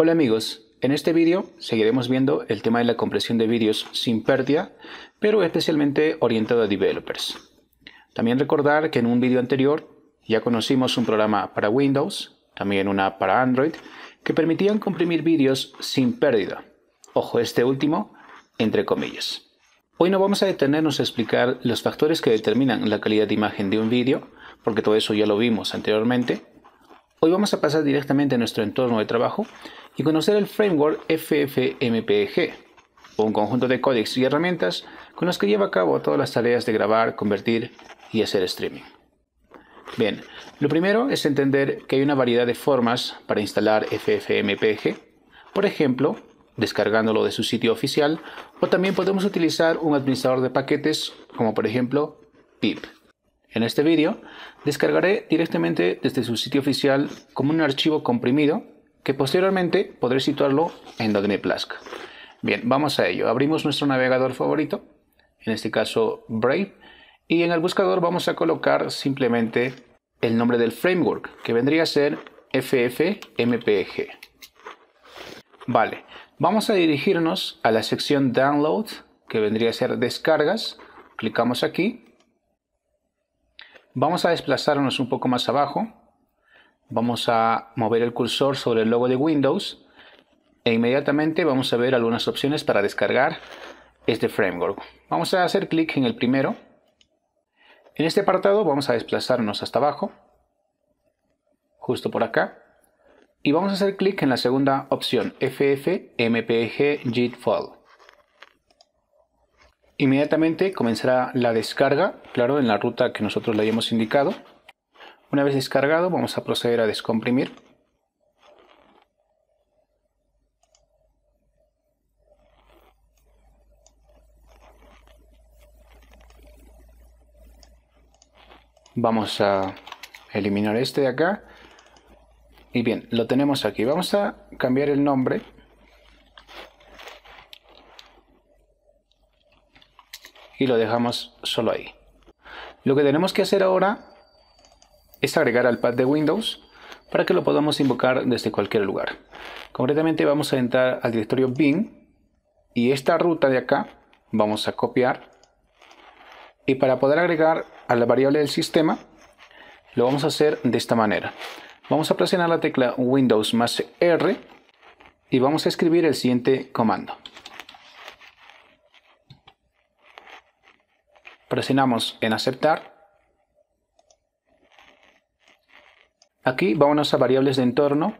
Hola amigos, en este vídeo seguiremos viendo el tema de la compresión de vídeos sin pérdida, pero especialmente orientado a developers. También recordar que en un vídeo anterior ya conocimos un programa para Windows, también una para Android, que permitían comprimir vídeos sin pérdida. Ojo, este último, entre comillas. Hoy no vamos a detenernos a explicar los factores que determinan la calidad de imagen de un vídeo, porque todo eso ya lo vimos anteriormente. Hoy vamos a pasar directamente a nuestro entorno de trabajo y conocer el framework FFmpeg, un conjunto de códecs y herramientas con los que lleva a cabo todas las tareas de grabar, convertir y hacer streaming. Bien, lo primero es entender que hay una variedad de formas para instalar FFmpeg, por ejemplo, descargándolo de su sitio oficial, o también podemos utilizar un administrador de paquetes como por ejemplo pip. En este vídeo descargaré directamente desde su sitio oficial como un archivo comprimido que posteriormente podré situarlo en .NET+. Bien, vamos a ello. Abrimos nuestro navegador favorito, en este caso Brave, y en el buscador vamos a colocar simplemente el nombre del framework, que vendría a ser FFmpeg. Vale, vamos a dirigirnos a la sección Download, que vendría a ser Descargas. Clicamos aquí. Vamos a desplazarnos un poco más abajo. Vamos a mover el cursor sobre el logo de Windows e inmediatamente vamos a ver algunas opciones para descargar este framework. Vamos a hacer clic en el primero. En este apartado vamos a desplazarnos hasta abajo, justo por acá, y vamos a hacer clic en la segunda opción, FFmpeg Zip File. Inmediatamente comenzará la descarga, claro, en la ruta que nosotros le hayamos indicado. Una vez descargado, vamos a proceder a descomprimir. Vamos a eliminar este de acá. Y bien, lo tenemos aquí. Vamos a cambiar el nombre. Y lo dejamos solo ahí. Lo que tenemos que hacer ahora es agregar al pad de Windows para que lo podamos invocar desde cualquier lugar. Concretamente vamos a entrar al directorio bin y esta ruta de acá vamos a copiar, y para poder agregar a la variable del sistema lo vamos a hacer de esta manera. Vamos a presionar la tecla Windows más R y vamos a escribir el siguiente comando. Presionamos en aceptar. Aquí vámonos a variables de entorno.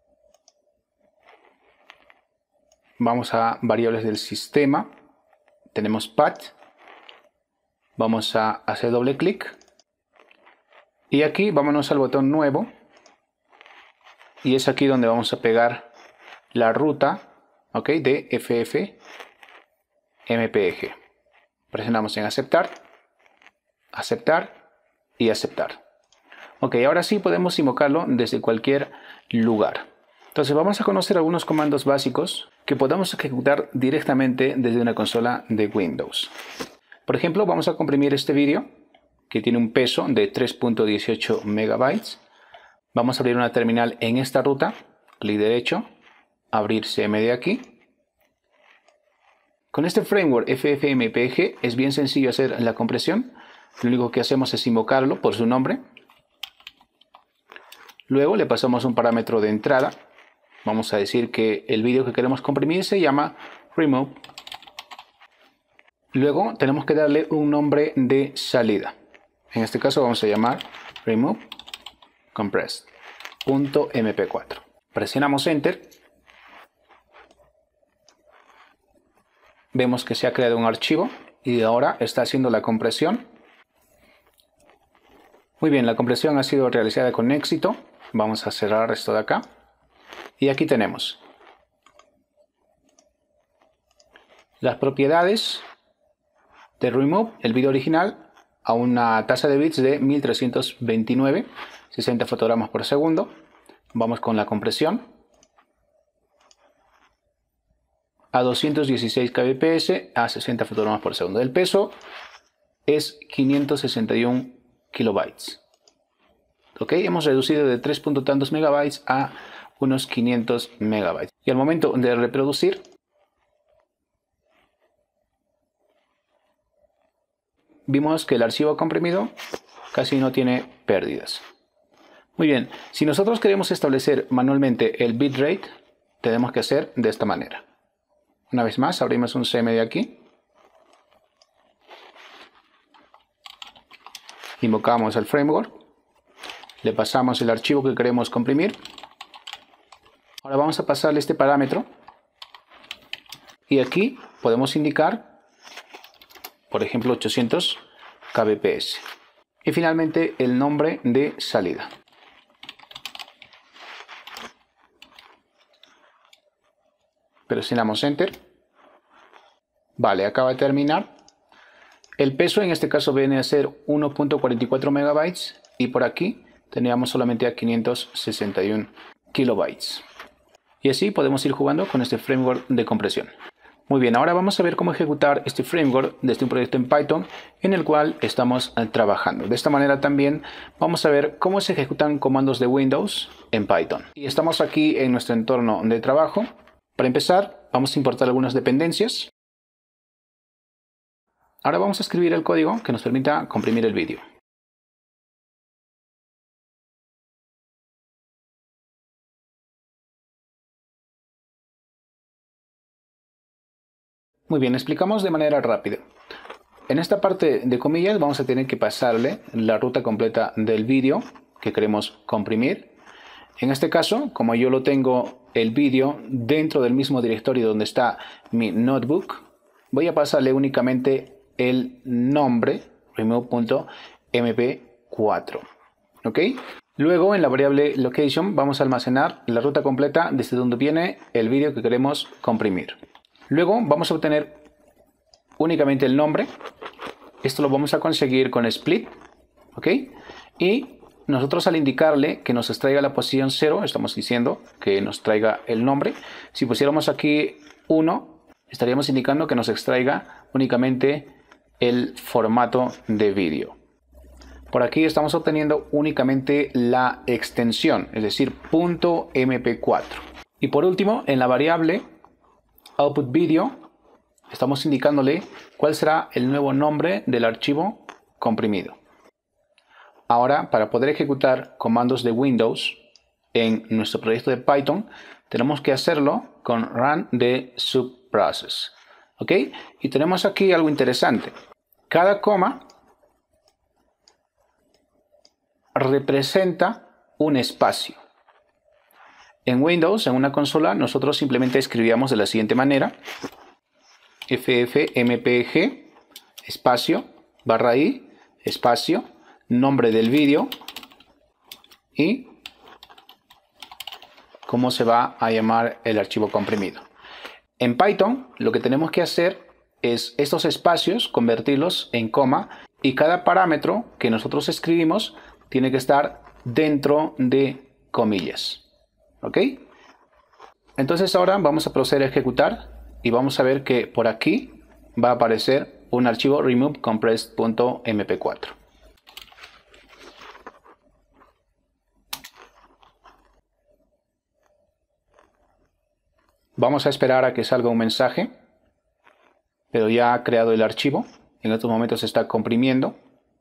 Vamos a variables del sistema. Tenemos path. Vamos a hacer doble clic. Y aquí vámonos al botón nuevo. Y es aquí donde vamos a pegar la ruta, ¿ok?, de FFmpeg. Presionamos en aceptar, aceptar y aceptar. Ok, ahora sí podemos invocarlo desde cualquier lugar. Entonces vamos a conocer algunos comandos básicos que podamos ejecutar directamente desde una consola de Windows. Por ejemplo, vamos a comprimir este vídeo que tiene un peso de 3.18 megabytes. Vamos a abrir una terminal en esta ruta, clic derecho, abrir CMD de aquí. Con este framework FFmpeg es bien sencillo hacer la compresión. Lo único que hacemos es invocarlo por su nombre. Luego le pasamos un parámetro de entrada. Vamos a decir que el vídeo que queremos comprimir se llama remove. Luego tenemos que darle un nombre de salida. En este caso vamos a llamar remove compressed.mp4. Presionamos enter. Vemos que se ha creado un archivo y ahora está haciendo la compresión. Muy bien, la compresión ha sido realizada con éxito. Vamos a cerrar esto de acá. Y aquí tenemos las propiedades de Remove, el vídeo original, a una tasa de bits de 1329, 60 fotogramas por segundo. Vamos con la compresión a 216 kbps a 60 fotogramas por segundo. El peso es 561 kilobytes. Ok, hemos reducido de 3 punto tantos megabytes a unos 500 megabytes. Y al momento de reproducir, vimos que el archivo comprimido casi no tiene pérdidas. Muy bien, si nosotros queremos establecer manualmente el bitrate, tenemos que hacer de esta manera. Una vez más, abrimos un CMD aquí. Invocamos el framework. Le pasamos el archivo que queremos comprimir. Ahora vamos a pasarle este parámetro. Y aquí podemos indicar, por ejemplo, 800 kbps. Y finalmente el nombre de salida. Presionamos Enter. Vale, acaba de terminar. El peso en este caso viene a ser 1.44 megabytes y por aquí teníamos solamente a 561 kilobytes. Y así podemos ir jugando con este framework de compresión. Muy bien, ahora vamos a ver cómo ejecutar este framework desde un proyecto en Python en el cual estamos trabajando. De esta manera también vamos a ver cómo se ejecutan comandos de Windows en Python. Y estamos aquí en nuestro entorno de trabajo. Para empezar, vamos a importar algunas dependencias. Ahora vamos a escribir el código que nos permita comprimir el vídeo. Muy bien, explicamos de manera rápida. En esta parte de comillas vamos a tener que pasarle la ruta completa del vídeo que queremos comprimir. En este caso, como yo lo tengo el vídeo dentro del mismo directorio donde está mi notebook, voy a pasarle únicamente el nombre remove.mp4. ¿Ok? Luego en la variable location vamos a almacenar la ruta completa desde donde viene el vídeo que queremos comprimir. Luego vamos a obtener únicamente el nombre. Esto lo vamos a conseguir con split. ¿Ok? Y nosotros al indicarle que nos extraiga la posición 0, estamos diciendo que nos traiga el nombre. Si pusiéramos aquí 1, estaríamos indicando que nos extraiga únicamente el formato de vídeo. Por aquí estamos obteniendo únicamente la extensión, es decir, .mp4. Y por último, en la variable output video, estamos indicándole cuál será el nuevo nombre del archivo comprimido. Ahora, para poder ejecutar comandos de Windows en nuestro proyecto de Python, tenemos que hacerlo con run de subprocess. ¿Ok? Y tenemos aquí algo interesante. Cada coma representa un espacio. En Windows, en una consola, nosotros simplemente escribíamos de la siguiente manera: ffmpeg espacio barra i espacio nombre del vídeo y cómo se va a llamar el archivo comprimido. En Python lo que tenemos que hacer es estos espacios convertirlos en coma y cada parámetro que nosotros escribimos tiene que estar dentro de comillas. ¿Ok? Entonces ahora vamos a proceder a ejecutar y vamos a ver que por aquí va a aparecer un archivo remove_compressed.mp4. Vamos a esperar a que salga un mensaje, pero ya ha creado el archivo. En estos momentos se está comprimiendo.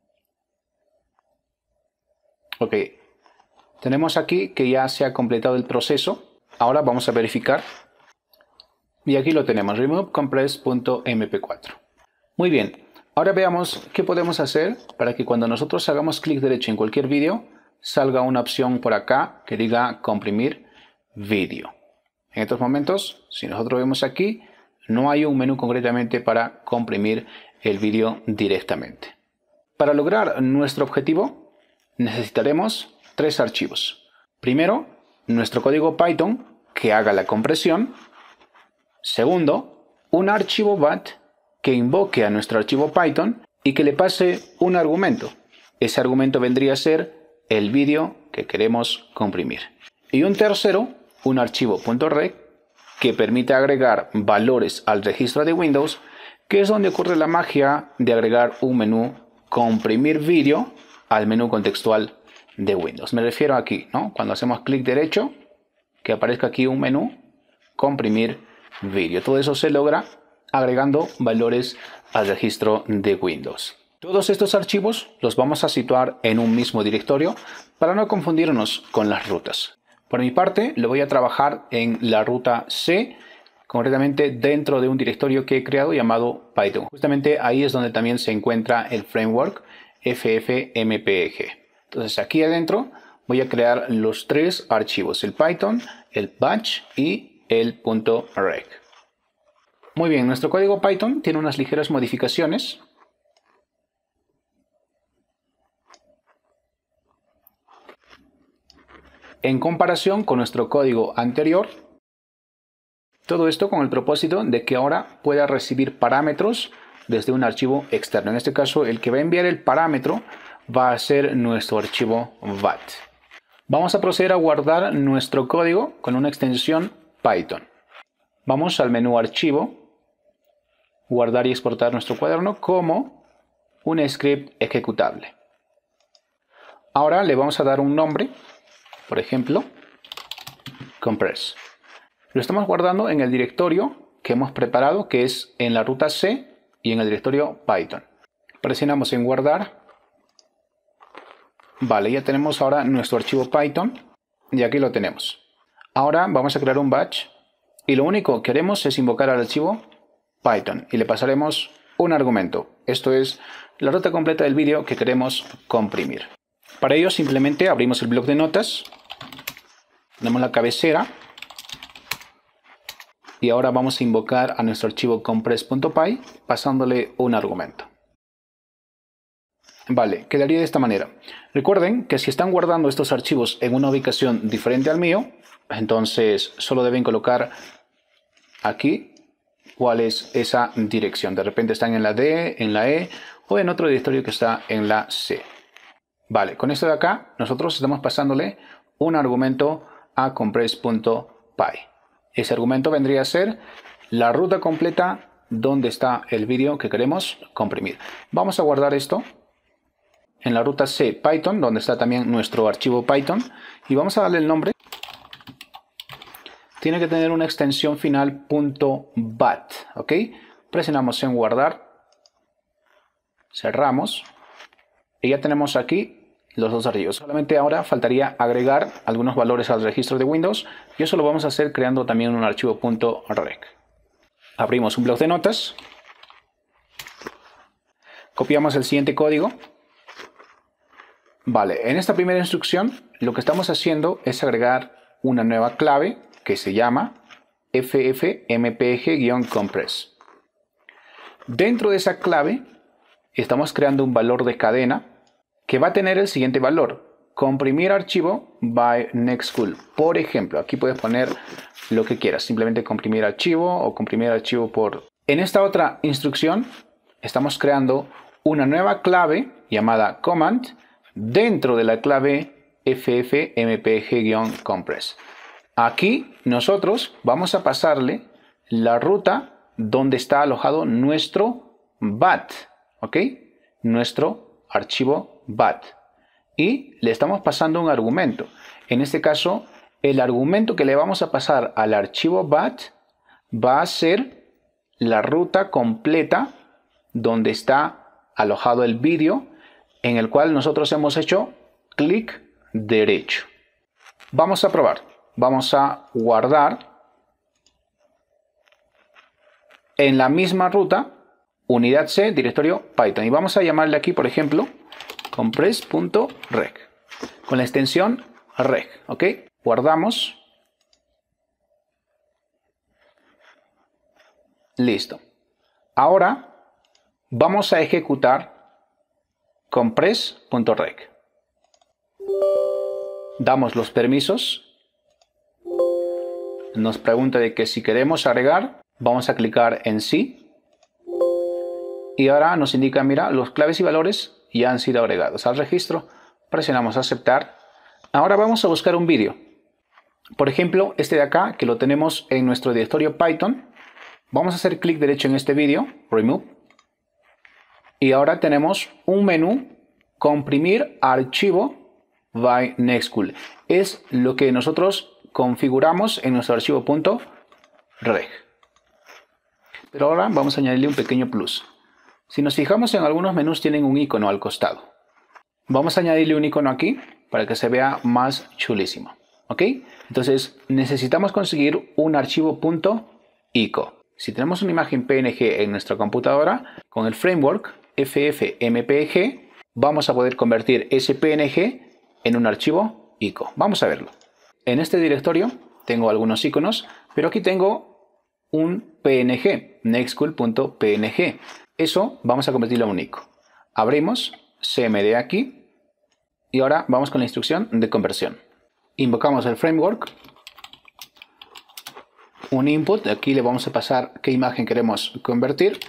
Ok, tenemos aquí que ya se ha completado el proceso. Ahora vamos a verificar. Y aquí lo tenemos, remove_compressed.mp4. Muy bien, ahora veamos qué podemos hacer para que cuando nosotros hagamos clic derecho en cualquier vídeo, salga una opción por acá que diga comprimir vídeo. En estos momentos, si nosotros vemos aquí, no hay un menú concretamente para comprimir el vídeo directamente. Para lograr nuestro objetivo, necesitaremos 3 archivos. Primero, nuestro código Python que haga la compresión. Segundo, un archivo BAT que invoque a nuestro archivo Python y que le pase un argumento. Ese argumento vendría a ser el vídeo que queremos comprimir. Y un tercero, un archivo .rec que permite agregar valores al registro de Windows, que es donde ocurre la magia de agregar un menú comprimir vídeo al menú contextual de Windows. Me refiero aquí, ¿no? Cuando hacemos clic derecho, que aparezca aquí un menú, comprimir vídeo. Todo eso se logra agregando valores al registro de Windows. Todos estos archivos los vamos a situar en un mismo directorio para no confundirnos con las rutas. Por mi parte, lo voy a trabajar en la ruta C, concretamente dentro de un directorio que he creado llamado Python. Justamente ahí es donde también se encuentra el framework FFmpeg. Entonces aquí adentro voy a crear los tres archivos, el Python, el batch y el .rec. Muy bien, nuestro código Python tiene unas ligeras modificaciones. En comparación con nuestro código anterior, todo esto con el propósito de que ahora pueda recibir parámetros desde un archivo externo. En este caso, el que va a enviar el parámetro va a ser nuestro archivo bat. Vamos a proceder a guardar nuestro código con una extensión Python. Vamos al menú Archivo, Guardar y exportar nuestro cuaderno como un script ejecutable. Ahora le vamos a dar un nombre, por ejemplo, compress. Lo estamos guardando en el directorio que hemos preparado, que es en la ruta C y en el directorio Python. Presionamos en guardar. Vale, ya tenemos ahora nuestro archivo Python y aquí lo tenemos. Ahora vamos a crear un batch y lo único que haremos es invocar al archivo Python y le pasaremos un argumento. Esto es la ruta completa del vídeo que queremos comprimir. Para ello simplemente abrimos el bloc de notas, ponemos la cabecera y ahora vamos a invocar a nuestro archivo compress.py pasándole un argumento. Vale, quedaría de esta manera. Recuerden que si están guardando estos archivos en una ubicación diferente al mío, entonces solo deben colocar aquí cuál es esa dirección. De repente están en la D, en la E o en otro directorio que está en la C. Vale, con esto de acá nosotros estamos pasándole un argumento a compress.py. Ese argumento vendría a ser la ruta completa donde está el vídeo que queremos comprimir. Vamos a guardar esto en la ruta C Python, donde está también nuestro archivo Python, y vamos a darle el nombre. Tiene que tener una extensión final .bat, ¿ok? Presionamos en guardar, cerramos y ya tenemos aquí los dos archivos. Solamente ahora faltaría agregar algunos valores al registro de Windows y eso lo vamos a hacer creando también un archivo .rec. Abrimos un bloc de notas, copiamos el siguiente código. Vale, en esta primera instrucción lo que estamos haciendo es agregar una nueva clave que se llama ffmpeg-compress. Dentro de esa clave estamos creando un valor de cadena que va a tener el siguiente valor: comprimir archivo by nextcool. Por ejemplo, aquí puedes poner lo que quieras, simplemente comprimir archivo o comprimir archivo por... En esta otra instrucción estamos creando una nueva clave llamada command dentro de la clave ffmpeg-compress. Aquí nosotros vamos a pasarle la ruta donde está alojado nuestro bat, ¿ok? Nuestro archivo bat. Y le estamos pasando un argumento. En este caso, el argumento que le vamos a pasar al archivo bat va a ser la ruta completa donde está alojado el vídeo en el cual nosotros hemos hecho clic derecho. Vamos a probar. Vamos a guardar en la misma ruta, unidad C, directorio Python. Y vamos a llamarle aquí, por ejemplo, compress.rec, con la extensión rec. ¿Ok? Guardamos. Listo. Ahora vamos a ejecutar compress.rec. Damos los permisos. Nos pregunta de que si queremos agregar, vamos a clicar en sí. Y ahora nos indica, mira, los claves y valores ya han sido agregados al registro. Presionamos aceptar. Ahora vamos a buscar un vídeo. Por ejemplo, este de acá, que lo tenemos en nuestro directorio Python. Vamos a hacer clic derecho en este vídeo, remove. Y ahora tenemos un menú, comprimir archivo by nextcool. Es lo que nosotros configuramos en nuestro archivo .reg. Pero ahora vamos a añadirle un pequeño plus. Si nos fijamos en algunos menús tienen un icono al costado. Vamos a añadirle un icono aquí para que se vea más chulísimo. ¿Ok? Entonces necesitamos conseguir un archivo .ico. Si tenemos una imagen PNG en nuestra computadora, con el framework FFmpeg vamos a poder convertir ese PNG en un archivo ICO. Vamos a verlo. En este directorio tengo algunos iconos, pero aquí tengo un PNG, nextcool.png. Eso vamos a convertirlo a un ICO. Abrimos cmd aquí y ahora vamos con la instrucción de conversión. Invocamos el framework, un input, aquí le vamos a pasar qué imagen queremos convertir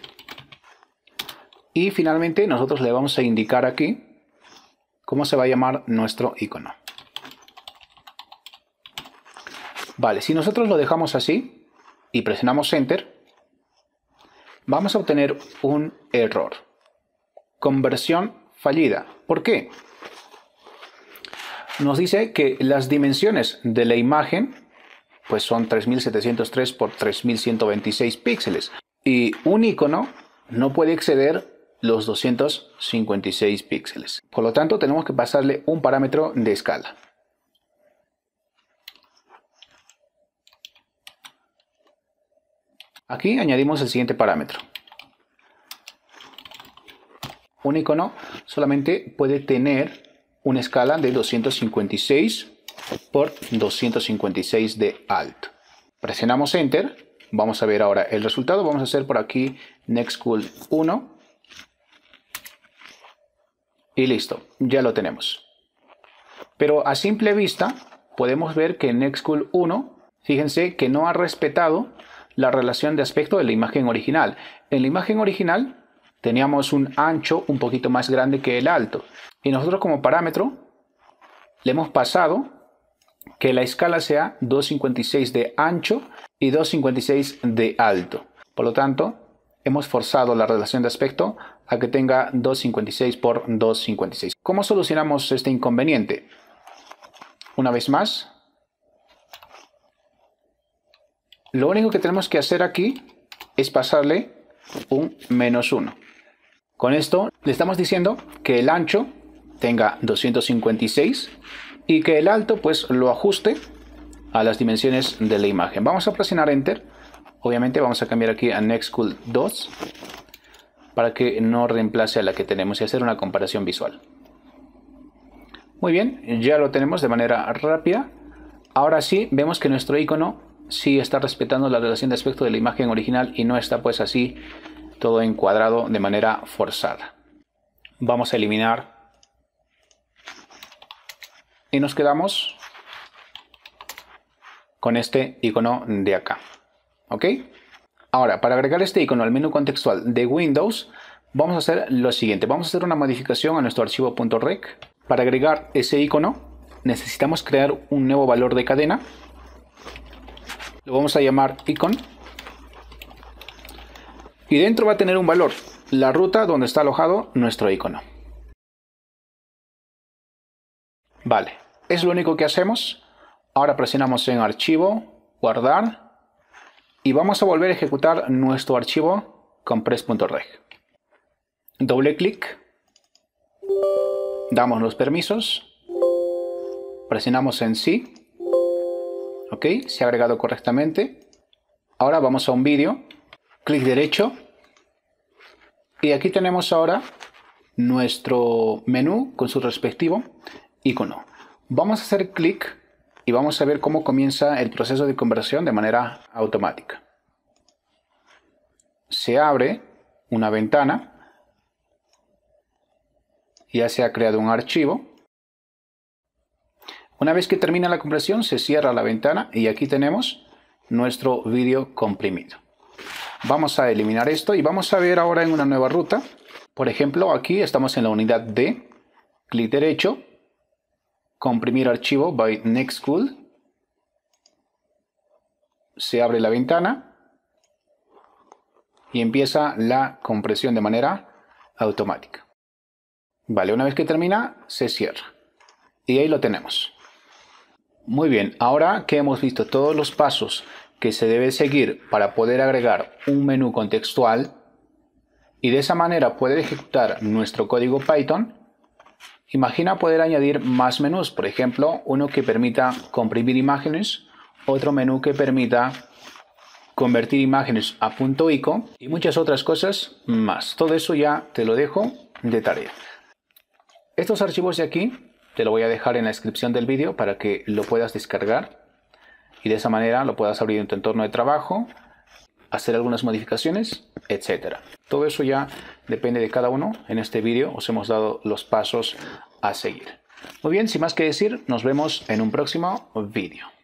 y finalmente nosotros le vamos a indicar aquí cómo se va a llamar nuestro icono. Vale, si nosotros lo dejamos así y presionamos Enter, vamos a obtener un error. Conversión fallida. ¿Por qué? Nos dice que las dimensiones de la imagen pues son 3703 por 3126 píxeles y un icono no puede exceder los 256 píxeles. Por lo tanto, tenemos que pasarle un parámetro de escala. Aquí añadimos el siguiente parámetro. Un icono solamente puede tener una escala de 256 por 256 de alto. Presionamos Enter. Vamos a ver ahora el resultado. Vamos a hacer por aquí Nextcool 1. Y listo, ya lo tenemos. Pero a simple vista podemos ver que Nextcool 1, fíjense que no ha respetado la relación de aspecto de la imagen original. En la imagen original teníamos un ancho un poquito más grande que el alto. Y nosotros como parámetro le hemos pasado que la escala sea 256 de ancho y 256 de alto. Por lo tanto, hemos forzado la relación de aspecto a que tenga 256 por 256. ¿Cómo solucionamos este inconveniente? Una vez más, lo único que tenemos que hacer aquí es pasarle un -1. Con esto le estamos diciendo que el ancho tenga 256 y que el alto pues lo ajuste a las dimensiones de la imagen. Vamos a presionar Enter. Obviamente vamos a cambiar aquí a Nextcool 2 para que no reemplace a la que tenemos y hacer una comparación visual. Muy bien, ya lo tenemos de manera rápida. Ahora sí, vemos que nuestro icono sí está respetando la relación de aspecto de la imagen original y no está pues así todo encuadrado de manera forzada. Vamos a eliminar y nos quedamos con este icono de acá. ¿Ok? Ahora, para agregar este icono al menú contextual de Windows, vamos a hacer lo siguiente. Vamos a hacer una modificación a nuestro archivo .reg. Para agregar ese icono, necesitamos crear un nuevo valor de cadena. Lo vamos a llamar icon. Y dentro va a tener un valor, la ruta donde está alojado nuestro icono. Vale, es lo único que hacemos. Ahora presionamos en Archivo, Guardar. Y vamos a volver a ejecutar nuestro archivo compress.reg. Doble clic. Damos los permisos. Presionamos en sí. Ok, se ha agregado correctamente. Ahora vamos a un vídeo. Clic derecho. Y aquí tenemos ahora nuestro menú con su respectivo icono. Vamos a hacer clic y vamos a ver cómo comienza el proceso de conversión de manera automática. Se abre una ventana. Ya se ha creado un archivo. Una vez que termina la compresión, se cierra la ventana y aquí tenemos nuestro vídeo comprimido. Vamos a eliminar esto y vamos a ver ahora en una nueva ruta. Por ejemplo, aquí estamos en la unidad D. Clic derecho. Comprimir archivo by Nextcool. Se abre la ventana y empieza la compresión de manera automática. Vale, una vez que termina, se cierra. Y ahí lo tenemos. Muy bien, ahora que hemos visto todos los pasos que se debe seguir para poder agregar un menú contextual y de esa manera poder ejecutar nuestro código Python, imagina poder añadir más menús, por ejemplo, uno que permita comprimir imágenes, otro menú que permita convertir imágenes a .ico y muchas otras cosas más. Todo eso ya te lo dejo de tarea. Estos archivos de aquí te lo voy a dejar en la descripción del vídeo para que lo puedas descargar y de esa manera lo puedas abrir en tu entorno de trabajo, hacer algunas modificaciones, etc. Todo eso ya depende de cada uno. En este vídeo os hemos dado los pasos a seguir. Muy bien, sin más que decir, nos vemos en un próximo vídeo.